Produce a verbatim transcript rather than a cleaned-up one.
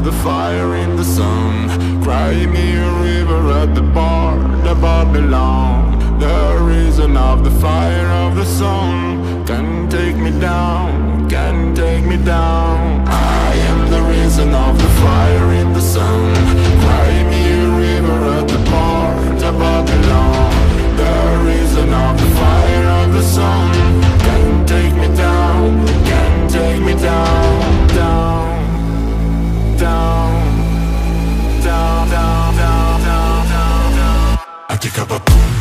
the fire in the sun. Cry me a river at the bar of Babylon. The reason of the fire of the sun can take me down, can take me down. I am the reason of the fire in the sun. Cry me a river at the bar of Babylon. The reason of the fire of the sun can take me down, can take me down, down, down, down, down, down, down, down, down. I kick up a boom.